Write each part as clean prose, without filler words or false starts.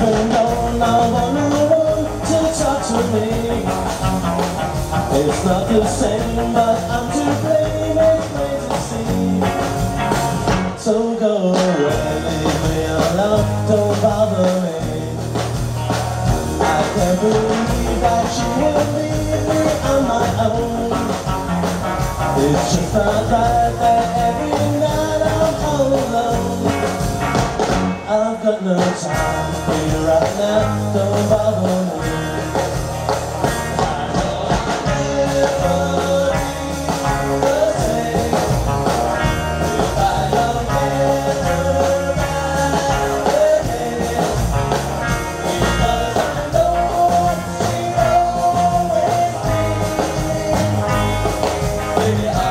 been gone, now I'm the one to talk to me. It's not the same, but I'm to blame, it's plain to see. So go away, leave me alone, don't bother me. I can't believe that you will leave me on my own. It's just not right that every night I'm all alone. I've got no time for you right now, don't bother me. I know I'll never be the same if I don't get her back again. Because I know she'll always be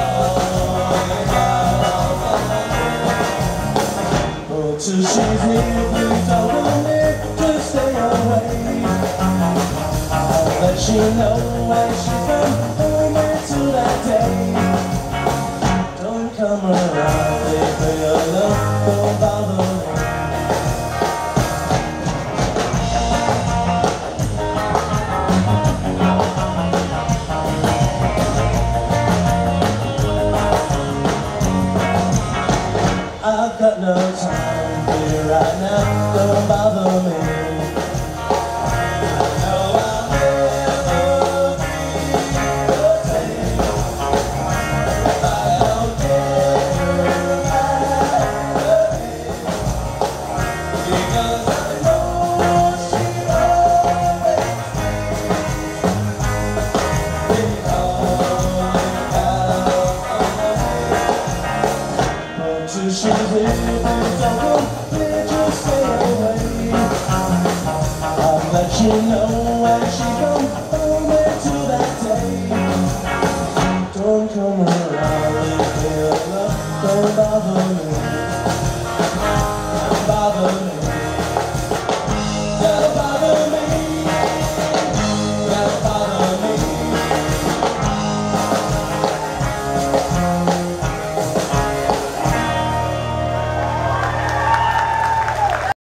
till she's near, please don't want me to stay away. I'll let you know when she's come home into that day. Don't come around, leave me alone, don't bother me. I've got no time for you right now, don't bother me. I know I'll never be the same if I don't get her back again. Because I know she'll always be calling out. Till she's here, please don't go, please just stay away. I'll let you know when